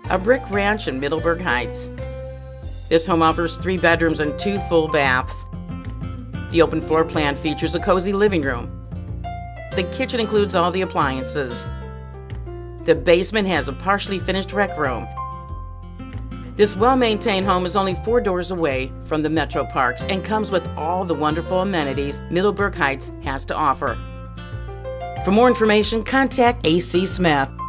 a brick ranch in Middleburg Heights. This home offers 3 bedrooms and 2 full baths. The open floor plan features a cozy living room. The kitchen includes all the appliances. The basement has a partially finished rec room. This well-maintained home is only 4 doors away from the Metro Parks and comes with all the wonderful amenities Middleburg Heights has to offer. For more information, contact A.C. Smith.